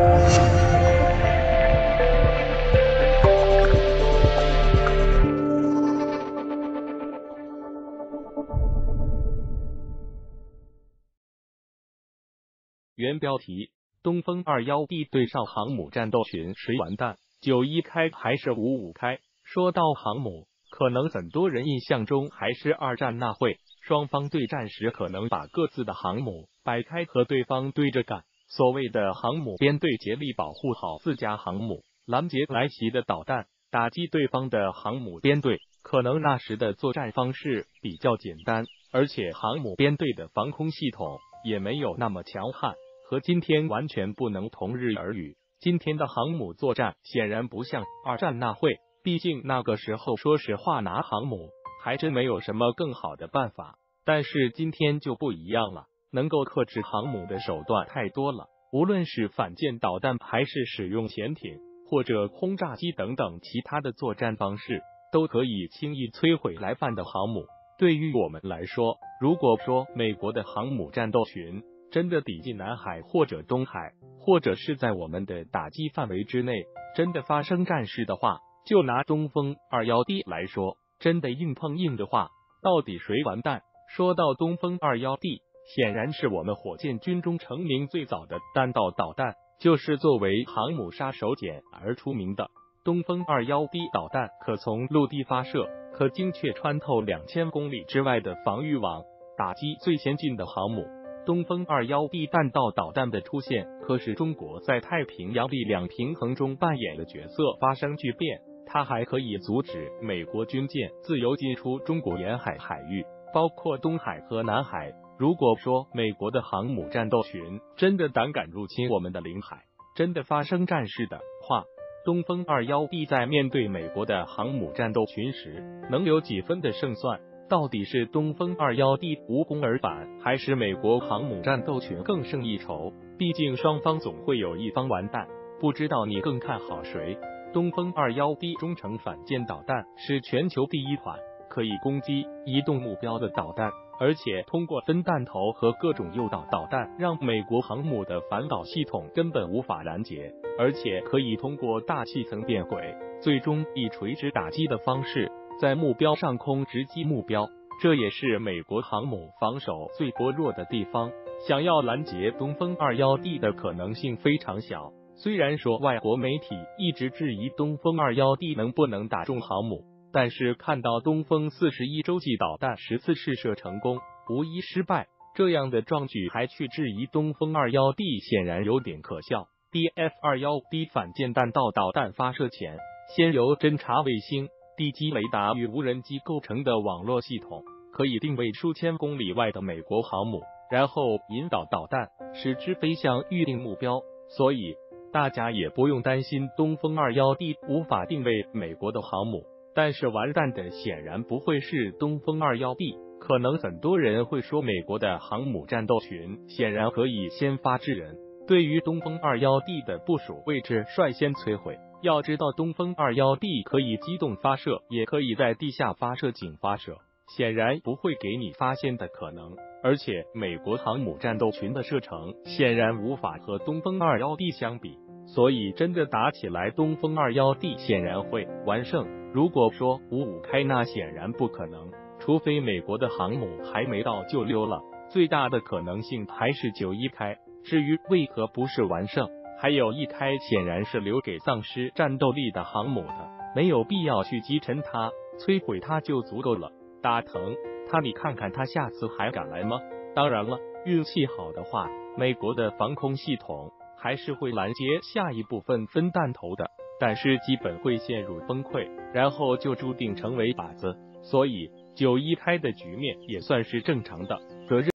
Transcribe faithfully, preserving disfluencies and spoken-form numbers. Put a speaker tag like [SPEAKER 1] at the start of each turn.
[SPEAKER 1] 原标题：东风二幺 D 对上航母战斗群谁完蛋？九一开还是五五开？说到航母，可能很多人印象中还是二战那会，双方对战时可能把各自的航母摆开和对方对着干。所谓的航母编队竭力保护好自家航母，拦截来袭的导弹，打击对方的航母编队。可能那时的作战方式比较简单，而且航母编队的防空系统也没有那么强悍，和今天完全不能同日而语。今天的航母作战显然不像二战那会，毕竟那个时候说实话拿航母还真没有什么更好的办法，但是今天就不一样了，能够克制航母的手段太多了，无论是反舰导弹还是使用潜艇或者轰炸机等等其他的作战方式，都可以轻易摧毁来犯的航母。对于我们来说，如果说美国的航母战斗群真的抵近南海或者东海，或者是在我们的打击范围之内，真的发生战事的话，就拿东风 二幺 D 来说，真的硬碰硬的话，到底谁完蛋？说到东风 二幺 D， 显然是我们火箭军中成名最早的弹道导弹，就是作为航母杀手锏而出名的。东风 二幺 D 导弹可从陆地发射，可精确穿透两千公里之外的防御网，打击最先进的航母。东风 二幺 D 弹道导弹的出现，可使中国在太平洋力量平衡中扮演的角色发生巨变。它还可以阻止美国军舰自由进出中国沿海海域，包括东海和南海。如果说美国的航母战斗群真的胆敢入侵我们的领海，真的发生战事的话，东风 二幺 D 在面对美国的航母战斗群时，能有几分的胜算？到底是东风 二幺 D 无功而返，还是美国航母战斗群更胜一筹？毕竟双方总会有一方完蛋，不知道你更看好谁？东风 二幺 D 中程反舰导弹是全球第一款可以攻击移动目标的导弹，而且通过分弹头和各种诱导导弹，让美国航母的反导系统根本无法拦截，而且可以通过大气层变轨，最终以垂直打击的方式在目标上空直击目标，这也是美国航母防守最薄弱的地方。想要拦截东风 二幺 D 的可能性非常小。虽然说外国媒体一直质疑东风 二幺 D 能不能打中航母，但是看到东风四十一洲际导弹十次试射成功，无一失败，这样的壮举还去质疑东风 二幺 D， 显然有点可笑。D F 二幺 D 反舰弹道导弹发射前，先由侦察卫星、地基雷达与无人机构成的网络系统，可以定位数千公里外的美国航母，然后引导导弹，使之飞向预定目标。所以大家也不用担心东风 二幺 D 无法定位美国的航母，但是完蛋的显然不会是东风 二幺 D。 可能很多人会说美国的航母战斗群显然可以先发制人，对于东风 二幺 D 的部署位置率先摧毁。要知道东风 二幺 D 可以机动发射，也可以在地下发射井发射，显然不会给你发现的可能，而且美国航母战斗群的射程显然无法和东风 二幺 D 相比，所以真的打起来东风 二幺 D 显然会完胜。如果说五五开，那显然不可能，除非美国的航母还没到就溜了，最大的可能性还是九一开。至于为何不是完胜，还有一开显然是留给丧失战斗力的航母的，没有必要去击沉它，摧毁它就足够了。打疼它，你看看它下次还敢来吗？当然了，运气好的话，美国的防空系统还是会拦截下一部分分弹头的，但是基本会陷入崩溃，然后就注定成为靶子。所以九一开的局面也算是正常的，责任